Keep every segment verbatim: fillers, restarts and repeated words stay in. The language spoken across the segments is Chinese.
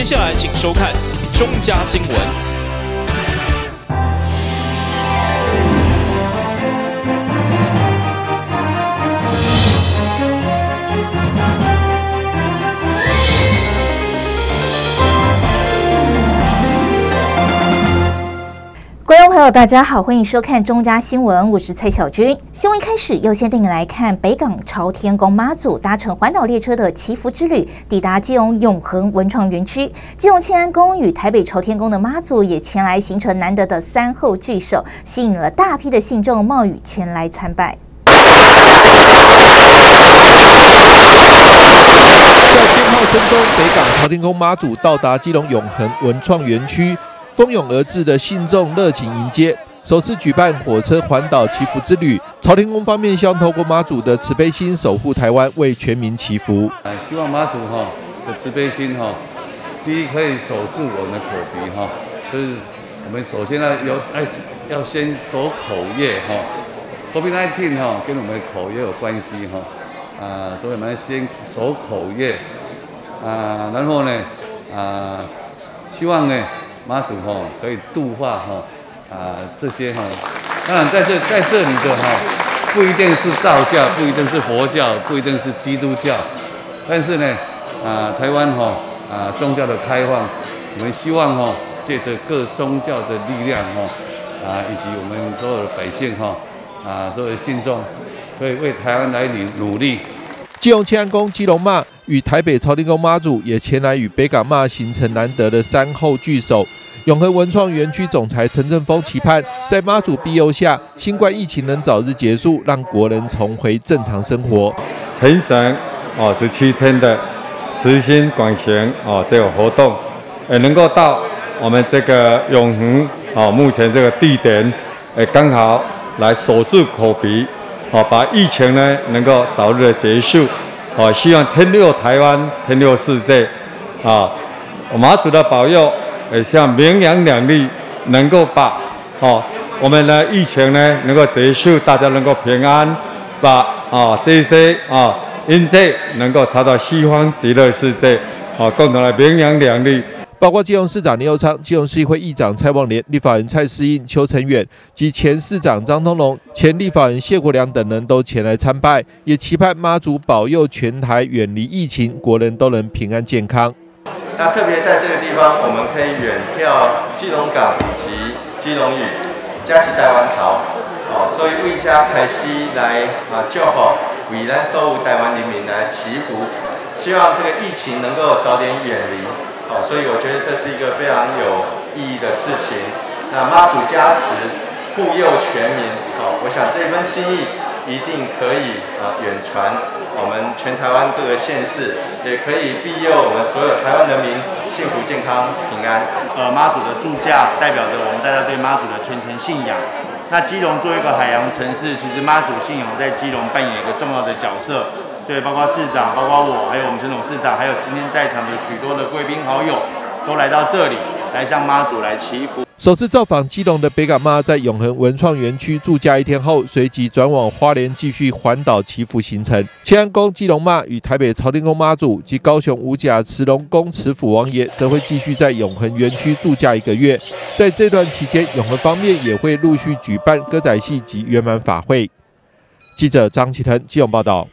下来请收看中嘉新闻。 观众朋友，大家好，欢迎收看中嘉新闻，我是蔡小军。新闻一开始，优先带你来看北港朝天宫妈祖搭乘环岛列车的祈福之旅，抵达基隆永恒文创园区。基隆庆安宫与台北朝天宫的妈祖也前来，形成难得的三后聚首，吸引了大批的信众冒雨前来参拜。 在鞭炮声中，北港朝天宫妈祖到达基隆永恒文创园区。蜂拥而至的信众热情迎接，首次举办火车环岛祈福之旅。朝天宫方面希望透过妈祖的慈悲心，守护台湾，为全民祈福。 希望妈祖哈的慈悲心哈，第一可以守住我们的口鼻哈，就是我们首先呢有哎要先守口业哈 ，COVID 十九 哈跟我们的口业有关系哈，啊，所以我们先守口业啊，然后呢啊，希望呢。妈祖哈可以度化哈啊这些哈，当然在这在这里的哈不一定是道教，不一定是佛教，不一定是基督教，但是呢啊台湾哈啊宗教的开放，我们希望哈借着各宗教的力量哈啊以及我们所有的百姓哈啊所有的信众，可以为台湾来努力。 基隆庆安宫基隆妈与台北朝天宫妈祖也前来与北港妈形成难得的三后聚首。永恒文创园区总裁陈正峰期盼，在妈祖庇佑下，新冠疫情能早日结束，让国人重回正常生活。 陈省哦十七天的慈心广行哦这个活动，也能够到我们这个永恒哦目前这个地点，也刚好来守住口鼻。哦，把疫情呢能够早日的结束，哦，希望天佑台湾，天佑世界，啊，妈祖的保佑，也希望明阳两地能够把哦我们的疫情呢能够结束，大家能够平安，把啊这些啊因罪能够查到西方极乐世界，啊，共同来明阳两地。 包括基隆市长林右昌、基隆市议会议长蔡旺莲、立法人蔡适应、邱成远及前市长张通龙、前立法人谢国良等人都前来参拜，也期盼妈祖保佑全台远离疫情，国人都能平安健康。 那特别在这个地方，我们可以远眺基隆港以及基隆屿，加起台湾桃，哦，所以为家台西来啊祝福，为咱所有台湾人民来祈福，希望这个疫情能够早点远离。哦，所以我觉得这是一个非常有意义的事情。那妈祖加持，护佑全民，哦，我想这份心意一定可以啊远传我们全台湾各个县市，也可以庇佑我们所有台湾人民幸福、健康、平安。 呃，妈祖的祝驾代表着我们大家对妈祖的虔诚信仰。那基隆作为一个海洋城市，其实妈祖信仰在基隆扮演一个重要的角色。所以，包括市长、包括我，还有我们陈董事长，还有今天在场的许多的贵宾好友，都来到这里，来向妈祖来祈福。 首次造访基隆的北港妈，在永恒文创园区驻驾一天后，随即转往花莲继续环岛祈福行程。庆安宫基隆妈与台北朝天宫妈祖及高雄五甲慈龙宫慈府王爷，则会继续在永恒园区驻驾一个月。在这段期间，永恒方面也会陆续举办歌仔戏及圆满法会。记者张启腾基隆报道。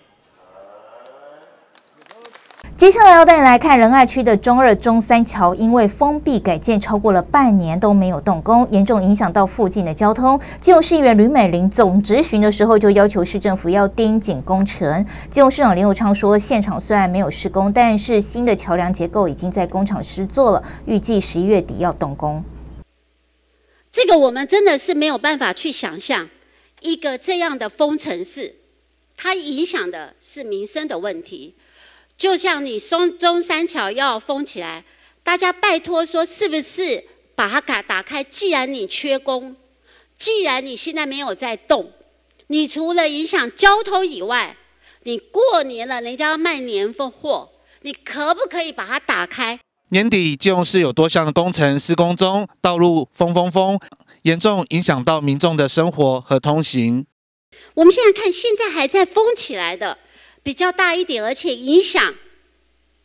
接下来要带你来看仁爱区的中二、中三桥，因为封闭改建超过了半年都没有动工，严重影响到附近的交通。基隆市议员吕美玲总质询的时候，就要求市政府要盯紧工程。基隆市长林右昌说，现场虽然没有施工，但是新的桥梁结构已经在工厂施作了，预计十一月底要动工。 这个我们真的是没有办法去想象，一个这样的封城市，它影响的是民生的问题。就像你松中山桥要封起来，大家拜托说是不是把它打打开？既然你缺工，既然你现在没有在动，你除了影响交通以外，你过年了，人家要卖年份货，你可不可以把它打开？ 年底，基隆市有多项的工程施工中，道路封封封，严重影响到民众的生活和通行。 我们现在看，现在还在封起来的比较大一点，而且影响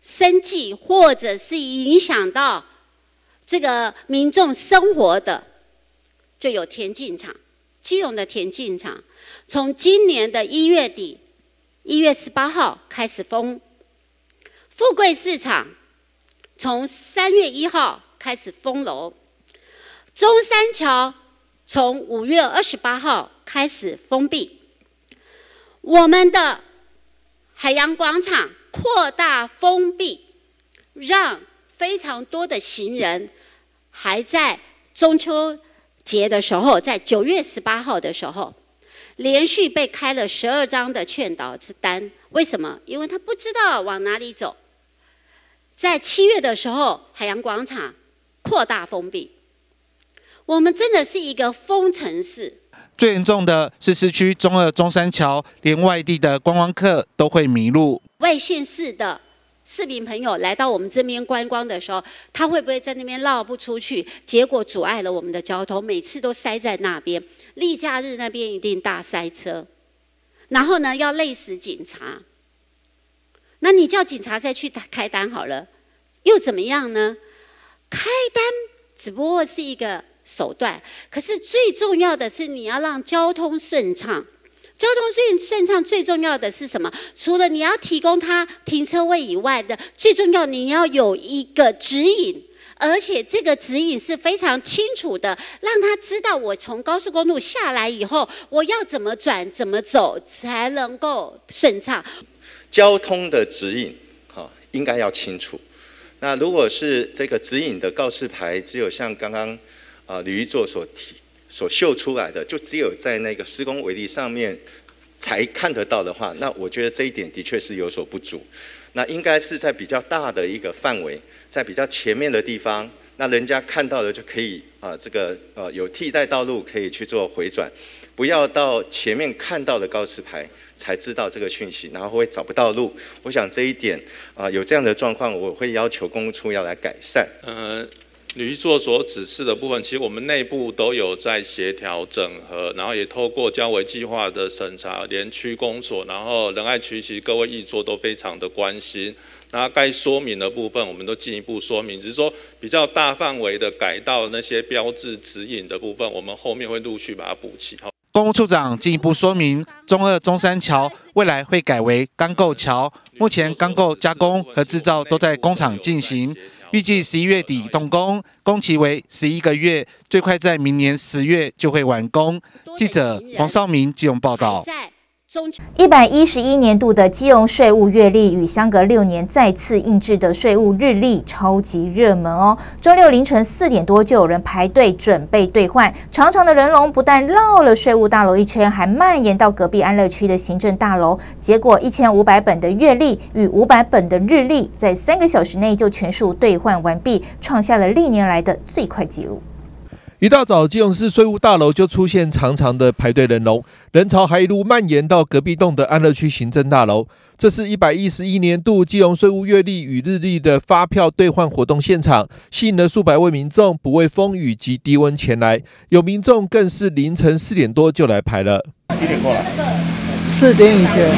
生计或者是影响到这个民众生活的，就有田径场。基隆的田径场从今年的一月底，一月十八号开始封。富贵市场从三月一号开始封楼。中山桥从五月二十八号开始封闭。我们的海洋广场扩大封闭，让非常多的行人还在中秋节的时候，在九月十八号的时候，连续被开了十二张的劝导单。为什么？因为他不知道往哪里走。在七月的时候，海洋广场扩大封闭。我们真的是一个封城市。 最严重的是市区中二中山桥，连外地的观光客都会迷路。 外县市的市民朋友来到我们这边观光的时候，他会不会在那边绕不出去？结果阻碍了我们的交通，每次都塞在那边。例假日那边一定大塞车，然后呢要累死警察。那你叫警察再去开单好了，又怎么样呢？开单只不过是一个手段，可是最重要的是你要让交通顺畅。交通顺顺畅最重要的是什么？除了你要提供他停车位以外的，最重要你要有一个指引，而且这个指引是非常清楚的，让他知道我从高速公路下来以后，我要怎么转、怎么走才能够顺畅。 交通的指引，哈，应该要清楚。那如果是这个指引的告示牌，只有像刚刚啊吕玉作所提。所秀出来的，就只有在那个施工围篱上面才看得到的话，那我觉得这一点的确是有所不足。那应该是在比较大的一个范围，在比较前面的地方，那人家看到的就可以啊、呃，这个呃有替代道路可以去做回转，不要到前面看到的告示牌才知道这个讯息，然后会找不到路。我想这一点啊、呃、有这样的状况，我会要求公务处要来改善。 呃。吕玉作所指示的部分，其实我们内部都有在协调整合，然后也透过交维计划的审查，连区公所，然后仁爱区其实各位议座都非常的关心。那该说明的部分，我们都进一步说明，只是说比较大范围的改到那些标志指引的部分，我们后面会陆续把它补齐。 公务处长进一步说明，中二中山桥未来会改为钢构桥，目前钢构加工和制造都在工厂进行。预计十一月底动工，工期为十一个月，最快在明年十月就会完工。记者黄少明基隆报道。 一百一十一年度的基隆税务月历与相隔六年再次印制的税务日历超级热门哦！周六凌晨四点多就有人排队准备兑换，长长的人龙不但绕了税务大楼一圈，还蔓延到隔壁安乐区的行政大楼。结果一千五百本的月历与五百本的日历，在三个小时内就全数兑换完毕，创下了历年来的最快纪录。 一大早，基隆市税务大楼就出现长长的排队人龙，人潮还一路蔓延到隔壁栋的安乐区行政大楼。这是一百一十一年度基隆税务月历与日历的发票兑换活动现场，吸引了数百位民众不畏风雨及低温前来，有民众更是凌晨四点多就来排了。 几点过来？ 四点以前。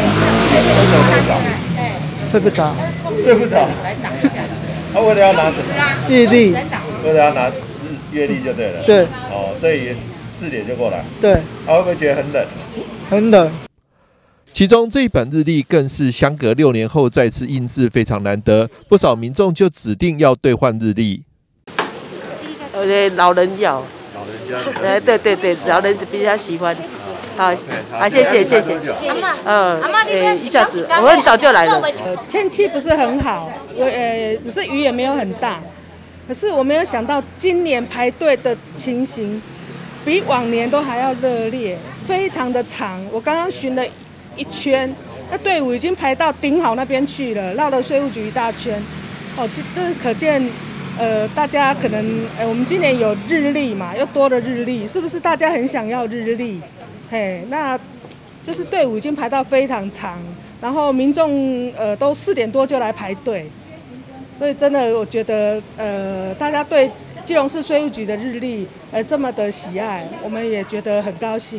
睡不着。 睡不着。来打一下。他为了要拿什么？ 日历。 为了要拿。月历就对了， 对， 哦，所以四点就过来， 对， 他会不会觉得很冷？ 很冷。 其中这一本日历更是相隔六年后再次印制，非常难得，不少民众就指定要兑换日历。 呃，老人要， 老人家， 呃，对对对，老人比较喜欢。好，好，谢谢谢谢。嗯，呃，一下子，我很早就来了。 呃，天气不是很好，呃，可是雨也没有很大。可是我没有想到，今年排队的情形比往年都还要热烈，非常的长。我刚刚巡了一圈，那队伍已经排到顶好那边去了，绕了税务局一大圈。哦，这这可见，呃，大家可能，呃，我们今年有日历嘛，又多了日历，是不是大家很想要日历？嘿，那就是队伍已经排到非常长，然后民众呃都四点多就来排队。所以真的，我觉得，呃，大家对基隆市税务局的日历，呃，这么的喜爱，我们也觉得很高兴。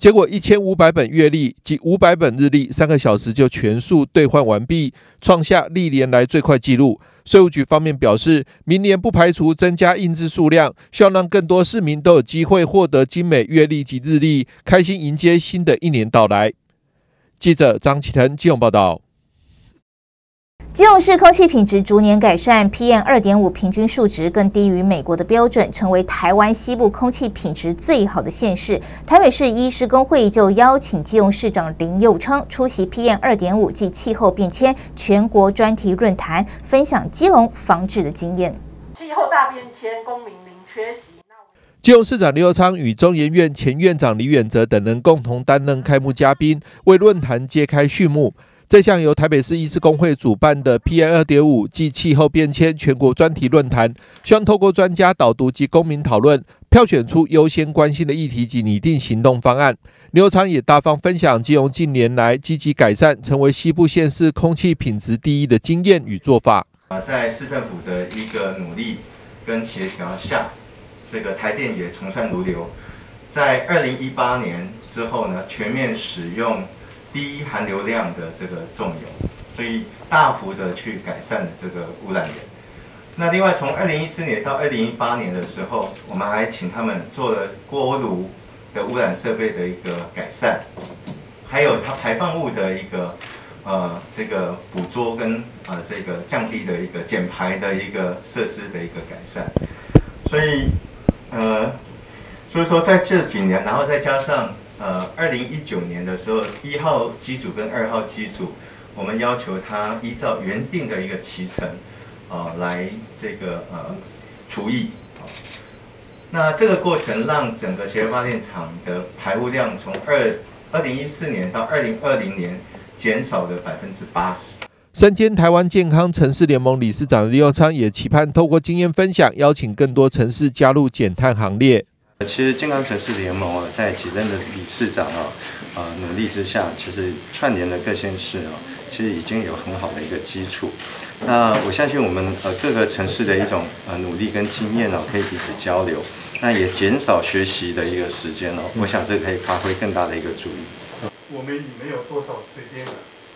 结果一千五百本月历及五百本日历三个小时就全数兑换完毕，创下历年来最快纪录。税务局方面表示，明年不排除增加印制数量，希望让更多市民都有机会获得精美月历及日历，开心迎接新的一年到来。记者张启腾基隆报道。 基隆市空气品质逐年改善 ，P M 二点五 平均数值更低于美国的标准，成为台湾西部空气品质最好的县市。台北市医师公会就邀请基隆市长林右昌出席 P M 二点五 及气候变迁全国专题论坛，分享基隆防治的经验。 气候大变迁，公民零缺席。 基隆市长林右昌与中研院前院长李远哲等人共同担任开幕嘉宾，为论坛揭开序幕。这项由台北市医师公会主办的 P M 二点五 暨气候变迁全国专题论坛，希望透过专家导读及公民讨论，票选出优先关心的议题及拟定行动方案。林右昌也大方分享基隆近年来积极改善，成为西部县市空气品质第一的经验与做法。 在市政府的一个努力跟协调下，这个台电也从善如流，在二零一八年之后呢，全面使用低含硫量的这个重油，所以大幅的去改善这个污染源。那另外从二零一四年到二零一八年的时候，我们还请他们做了锅炉的污染设备的一个改善，还有它排放物的一个呃这个捕捉跟呃这个降低的一个减排的一个设施的一个改善。所以呃所以说在这几年，然后再加上呃，二零一九年的时候，一号机组跟二号机组，我们要求它依照原定的一个期程，呃，来这个呃除役。那这个过程让整个协和发电厂的排污量从二二零一四年到二零二零年减少了百分之八十。 身兼台湾健康城市联盟理事长的林右昌也期盼透过经验分享，邀请更多城市加入减碳行列。 其实健康城市联盟啊，在几任的理事长啊，呃努力之下，其实串联的各县市啊，其实已经有很好的一个基础。那我相信我们呃各个城市的一种呃努力跟经验呢、啊，可以彼此交流，那也减少学习的一个时间哦。我想这可以发挥更大的一个助力。 我们已没有多少时间了。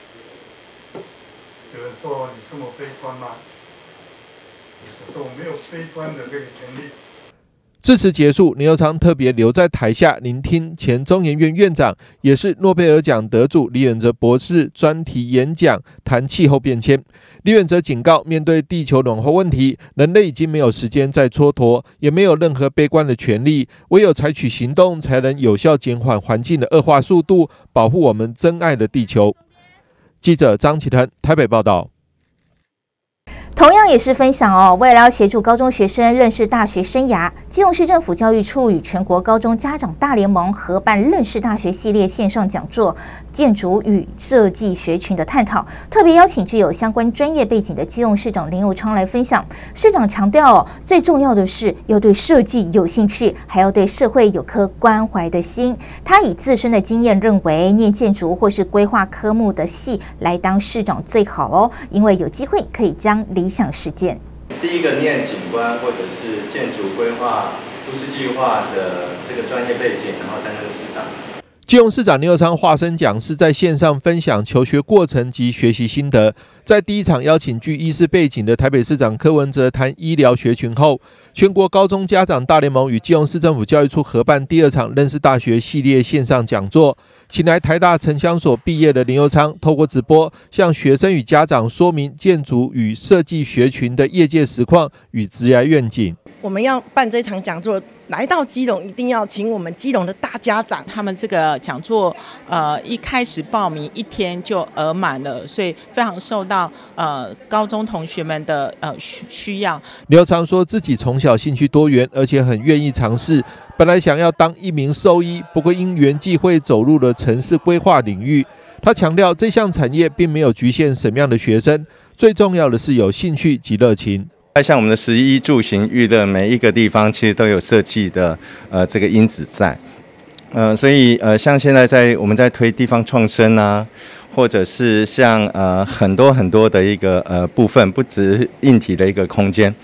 有人说你这么悲观吗？我说我没有悲观的这个权利。 致辞结束，林右昌特别留在台下聆听前中研院院长，也是诺贝尔奖得主李远哲博士专题演讲，谈气候变迁。李远哲警告，面对地球暖化问题，人类已经没有时间再蹉跎，也没有任何悲观的权利，唯有采取行动，才能有效减缓环境的恶化速度，保护我们珍爱的地球。记者张启腾台北报道。 同样也是分享哦，为了要协助高中学生认识大学生涯，基隆市政府教育处与全国高中家长大联盟合办认识大学系列线上讲座，建筑与设计学群的探讨，特别邀请具有相关专业背景的基隆市长林右昌来分享。市长强调、哦，最重要的是要对设计有兴趣，还要对社会有颗关怀的心。他以自身的经验认为，念建筑或是规划科目的系来当市长最好哦，因为有机会可以将理想实践。 第一个念景观或者是建筑规划、都市计划的这个专业背景，然后担任市长。 基隆市长林右昌化身讲师，在线上分享求学过程及学习心得。在第一场邀请具医师背景的台北市长柯文哲谈医疗学群后，全国高中家长大联盟与基隆市政府教育处合办第二场认识大学系列线上讲座，请来台大城乡所毕业的林右昌，透过直播向学生与家长说明建筑与设计学群的业界实况与职业愿景。 我们要办这场讲座，来到基隆一定要请我们基隆的大家长。 他们这个讲座，呃，一开始报名一天就额满了，所以非常受到呃高中同学们的呃需需要。 林右昌说自己从小兴趣多元，而且很愿意尝试。本来想要当一名兽医，不过因缘际会走入了城市规划领域。他强调，这项产业并没有局限什么样的学生，最重要的是有兴趣及热情。 像我们的食衣住行娱乐，每一个地方其实都有设计的呃这个因子在，呃，所以呃像现在在我们在推地方创生啊，或者是像呃很多很多的一个呃部分，不止硬体的一个空间，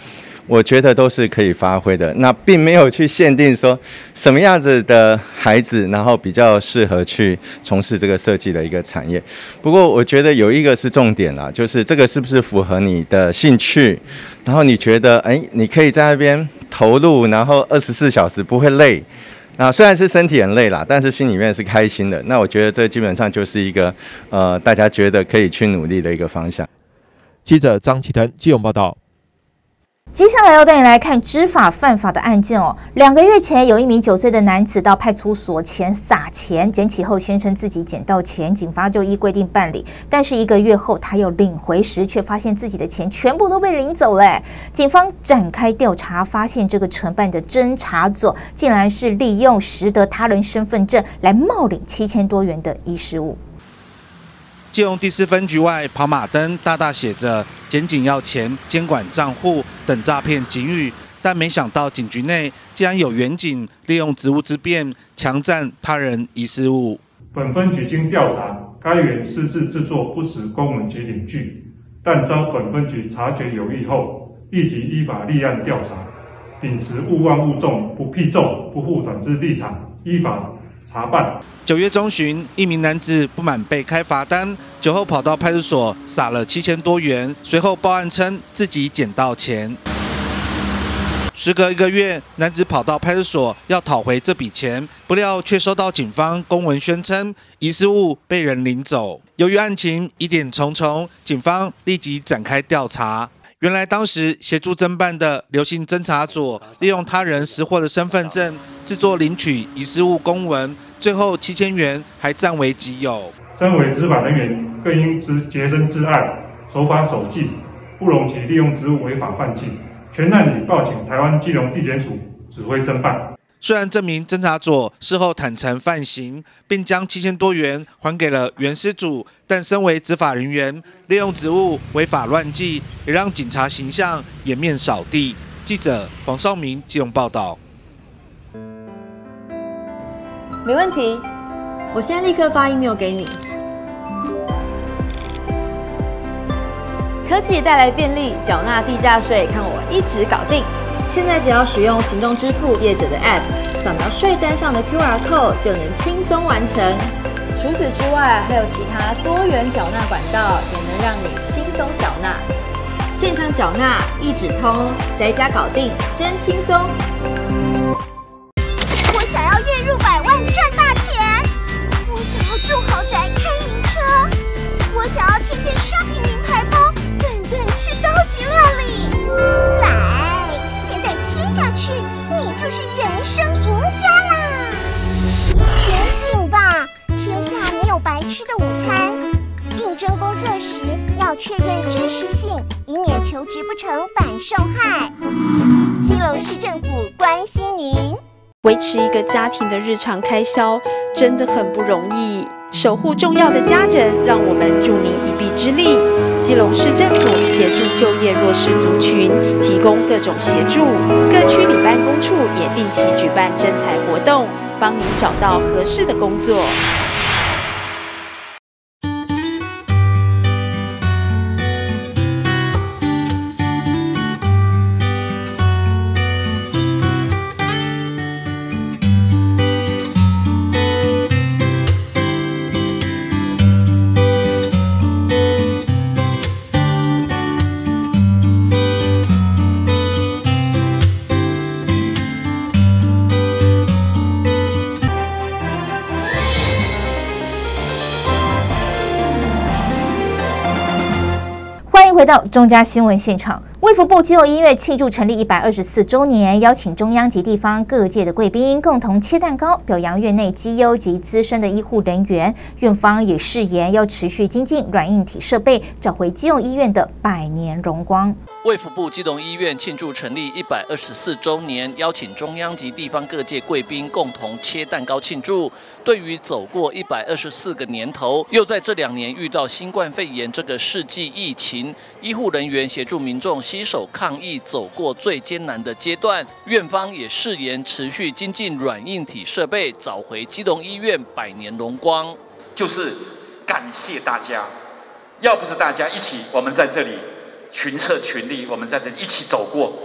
我觉得都是可以发挥的。那并没有去限定说什么样子的孩子，然后比较适合去从事这个设计的一个产业。不过我觉得有一个是重点啦，就是这个是不是符合你的兴趣，然后你觉得哎，你可以在那边投入，然后二十四小时不会累。那虽然是身体很累啦，但是心里面是开心的。那我觉得这基本上就是一个呃，大家觉得可以去努力的一个方向。 记者张启腾基隆报道。 接下来要带你来看知法犯法的案件哦。两个月前，有一名九岁的男子到派出所前撒钱，捡起后宣称自己捡到钱，警方就依规定办理。但是一个月后，他又领回时，却发现自己的钱全部都被领走了。警方展开调查，发现这个承办的侦查组竟然是利用识得他人身份证来冒领七千多元的遗失物。 基隆第四分局外跑马灯大大写着“检警要钱、监管账户”等诈骗警语，但没想到警局内竟然有员警利用职务之便强占他人遗失物。 本分局经调查，该员私自制作不实公文及领据，但遭本分局察觉有异后，立即依法立案调查，秉持勿忘勿重、不避重、不护短之立场，依法查办。 九月中旬，一名男子不满被开罚单，酒后跑到派出所撒了七千多元，随后报案称自己捡到钱。时隔一个月，男子跑到派出所要讨回这笔钱，不料却收到警方公文宣称遗失物被人领走。由于案情疑点重重，警方立即展开调查。原来当时协助侦办的刘姓侦查组利用他人识货的身份证制作领取遗失物公文，最后七千元还占为己有。 身为执法人员，更应知洁身自爱，守法守纪，不容其利用职务违法犯纪。全案已报请台湾基隆地检署指挥侦办。 虽然这名侦查组事后坦诚犯行，并将七千多元还给了原失主，但身为执法人员，利用职务违法乱纪，也让警察形象颜面扫地。记者黄少明基隆报道。 没问题，我现在立刻发 email 给你。科技带来便利，缴纳地价税看我一直搞定。现在只要使用行动支付业者的 App， 扫描税单上的 Q R code 就能轻松完成。除此之外，还有其他多元缴纳管道，也能让你轻松缴纳。线上缴纳一指通，宅家搞定，真轻松。 我想要月入百万赚大钱，我想要住豪宅开名车，我想要天天 shopping 名牌包，顿顿吃高级料理。来。签下去，你就是人生赢家啦！醒醒吧，天下没有白吃的午餐。应征工作时要确认真实性，以免求职不成反受害。基隆市政府关心您。 维持一个家庭的日常开销真的很不容易，守护重要的家人，让我们助您一臂之力。基隆市政府协助就业弱势族群，提供各种协助。各区里办公处也定期举办征才活动，帮您找到合适的工作。 回到中嘉新闻现场，卫福部基隆医院庆祝成立一百二十四周年，邀请中央及地方各界的贵宾共同切蛋糕，表扬院内绩优及资深的医护人员。院方也誓言要持续精进软硬体设备，找回基隆医院的百年荣光。 卫福部基隆医院庆祝成立一百二十四周年，邀请中央及地方各界贵宾共同切蛋糕庆祝。对于走过一百二十四个年头，又在这两年遇到新冠肺炎这个世纪疫情，医护人员协助民众携手抗疫，走过最艰难的阶段。院方也誓言持续精进软硬体设备，找回基隆医院百年荣光。 就是感谢大家，要不是大家一起，我们在这里群策群力，我们在这里一起走过，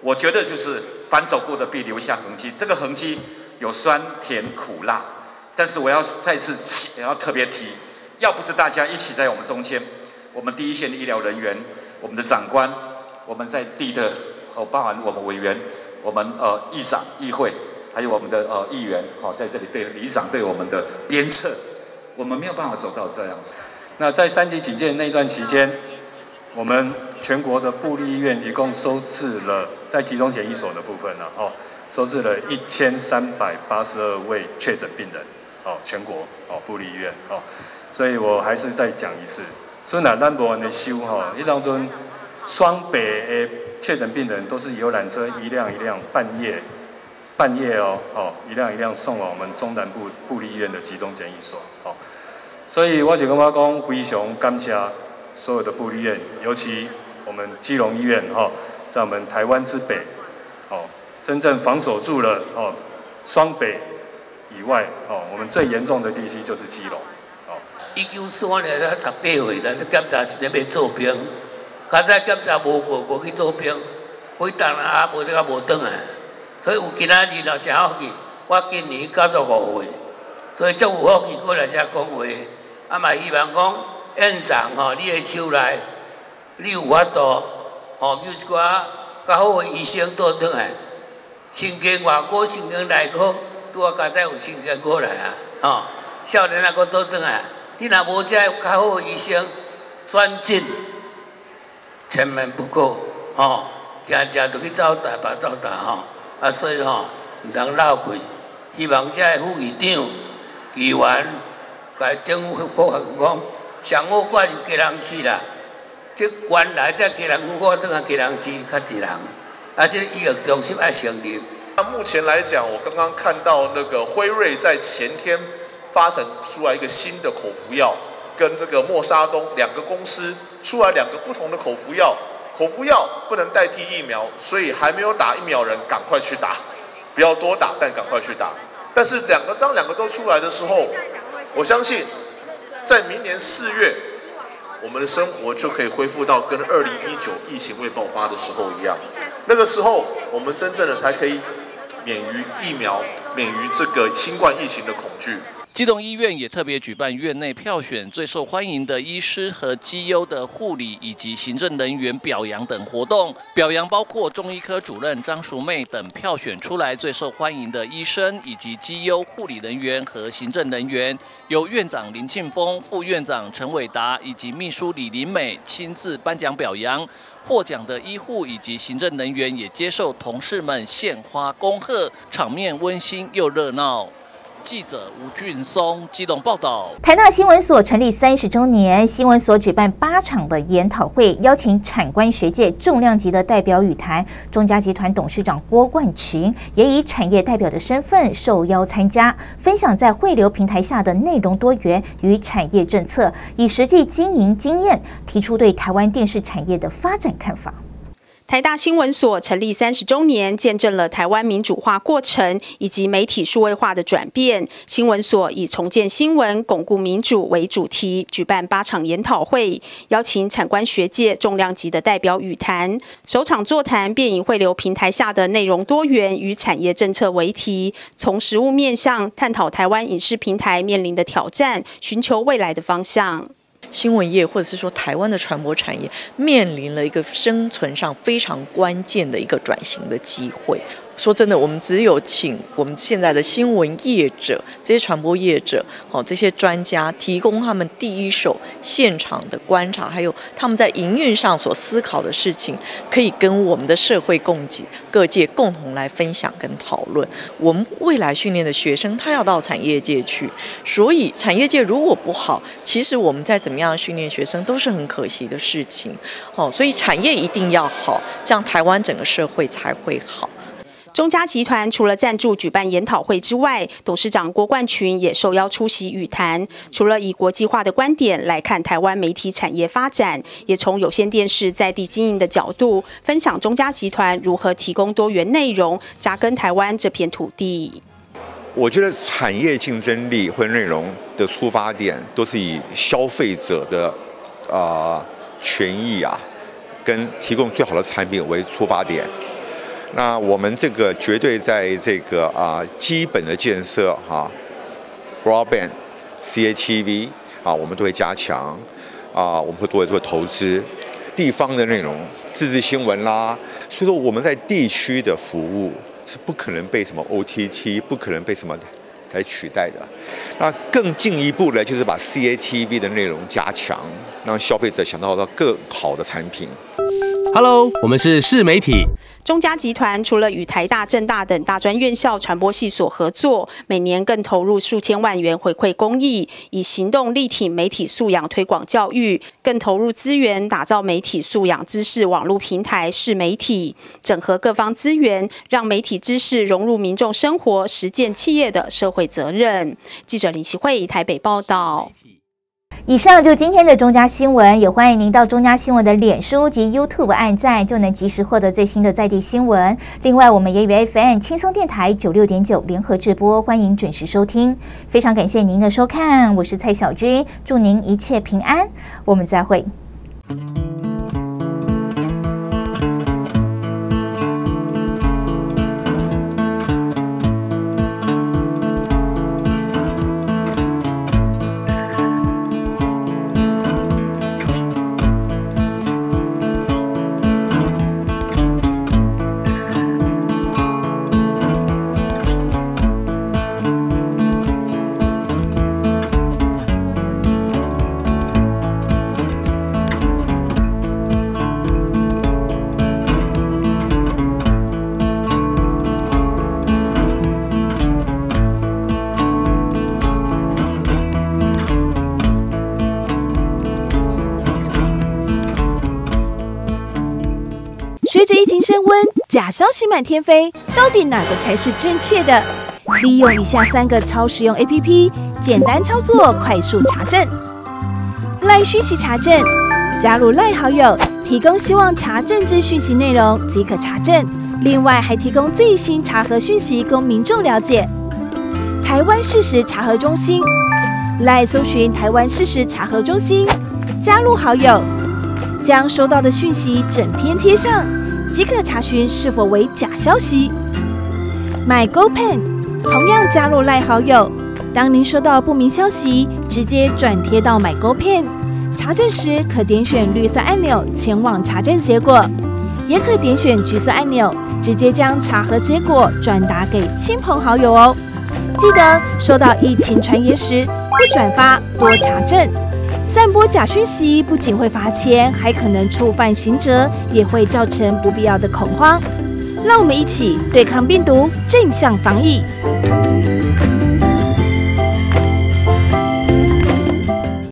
我觉得就是凡走过的必留下痕迹，这个痕迹有酸甜苦辣，但是我要再次也要特别提，要不是大家一起在我们中间，我们第一线的医疗人员，我们的长官，我们在地的哦，包含我们委员，我们呃议长、议会，还有我们的呃议员，哦，在这里对里长对我们的鞭策，我们没有办法走到这样子。 那在三级警戒那段期间，我们全国的部立医院一共收治了在集中检疫所的部分呢，哦，收治了一千三百八十二位确诊病人，哦，全国哦部立医院哦，所以我还是再讲一次，所以呢，咱无安尼收吼，迄当中双北的确诊病人都是游览车一辆一辆半夜半夜哦哦一辆一辆送往我们中南部部立医院的集中检疫所哦，所以我是感觉讲非常感谢所有的部立医院，尤其我们基隆医院哈、哦，在我们台湾之北，哦，真正防守住了哦，双北以外哦，我们最严重的地区就是基隆。哦， 一九四五年咱十八岁，咱检查是咧要做兵，刚才检查无过，无去做兵，回当啊无这个无转来，所以有今仔日咯真福气，我今年九十五岁，所以足有福气过来遮讲话，啊嘛希望讲。院长吼，你的手内，你有法度吼，叫一寡较好的医生倒转来，神经外科、神经内科，拄啊家在有神经科来啊，吼，少年啊搁倒转来，你若无遮较好的医生转诊，千万不可吼，定定就去走大吧走大吼，啊所以吼，毋通闹开，希望遮的副议长、议员，甲政府复核讲。上好怪就家人饲啦，即原来这家人我等下家人饲较一人，啊，这医疗中心要成立。 那目前来讲，我刚刚看到那个辉瑞在前天发展出来一个新的口服药，跟这个默沙东两个公司出来两个不同的口服药，口服药不能代替疫苗，所以还没有打疫苗人赶快去打，不要多打，但赶快去打。但是两个当两个都出来的时候，我相信。在明年四月，我们的生活就可以恢复到跟二零一九疫情未爆发的时候一样。那个时候，我们真正的才可以免于疫苗、免于这个新冠疫情的恐惧。 基隆医院也特别举办院内票选最受欢迎的医师和绩优的护理以及行政人员表扬等活动。表扬包括中医科主任张淑妹等票选出来最受欢迎的医生以及绩优护理人员和行政人员，由院长林庆峰、副院长陈伟达以及秘书李林美亲自颁奖表扬。获奖的医护以及行政人员也接受同事们献花恭贺，场面温馨又热闹。记者吴俊松基隆报道。 台大新闻所成立三十周年，新闻所举办八场的研讨会，邀请产官学界重量级的代表语坛。中嘉集团董事长郭冠群也以产业代表的身份受邀参加，分享在汇流平台下的内容多元与产业政策，以实际经营经验提出对台湾电视产业的发展看法。 台大新闻所成立三十周年，见证了台湾民主化过程以及媒体数位化的转变。新闻所以重建新闻、巩固民主为主题，举办八场研讨会，邀请产官学界重量级的代表语坛。首场座谈便以汇流平台下的内容多元与产业政策为题，从实务面向探讨台湾影视平台面临的挑战，寻求未来的方向。 新闻业或者是说台湾的传播产业面临了一个生存上非常关键的一个转型的机会。说真的，我们只有请我们现在的新闻业者、这些传播业者、哦这些专家提供他们第一手现场的观察，还有他们在营运上所思考的事情，可以跟我们的社会共济各界共同来分享跟讨论。我们未来训练的学生，他要到产业界去，所以产业界如果不好，其实我们再怎么样训练学生都是很可惜的事情。哦，所以产业一定要好，这样台湾整个社会才会好。 中嘉集团除了赞助举办研讨会之外，董事长郭冠群也受邀出席语坛。除了以国际化的观点来看台湾媒体产业发展，也从有线电视在地经营的角度，分享中嘉集团如何提供多元内容，扎根台湾这片土地。 我觉得产业竞争力或内容的出发点，都是以消费者的呃权益啊，跟提供最好的产品为出发点。 那我们这个绝对在这个啊基本的建设哈 ，broadband、C A T V 啊，我们都会加强啊，我们会多做投资，地方的内容、自制新闻啦，所以说我们在地区的服务是不可能被什么 O T T， 不可能被什么来取代的。那更进一步的，就是把 C A T V 的内容加强，让消费者想到到更好的产品。 Hello， 我们是视媒体。 中嘉集团除了与台大、政大等大专院校传播系所合作，每年更投入数千万元回馈公益，以行动力挺媒体素养推广教育，更投入资源打造媒体素养知识网络平台视媒体，整合各方资源，让媒体知识融入民众生活，实践企业的社会责任。记者林启慧台北报道。 以上就今天的中嘉新闻，也欢迎您到中嘉新闻的脸书及 YouTube 按赞，就能及时获得最新的在地新闻。另外，我们也与 F M 轻松电台九六点九联合直播，欢迎准时收听。非常感谢您的收看，我是蔡小军，祝您一切平安，我们再会。 随着疫情升温，假消息满天飞，到底哪个才是正确的？利用以下三个超实用 A P P， 简单操作，快速查证。赖讯息查证，加入赖好友，提供希望查证之讯息内容即可查证。另外还提供最新查核讯息供民众了解。台湾事实查核中心，赖搜寻台湾事实查核中心，加入好友，将收到的讯息整篇贴上，即可查询是否为假消息。买 GoPen 同样加入赖好友，当您收到不明消息，直接转贴到买 GoPen， 查证时可点选绿色按钮前往查证结果，也可点选橘色按钮，直接将查核结果转达给亲朋好友哦。记得收到疫情传言时，不转发，多查证。散播假讯息不仅会罚钱，还可能触犯刑责，也会造成不必要的恐慌。让我们一起对抗病毒，正向防疫。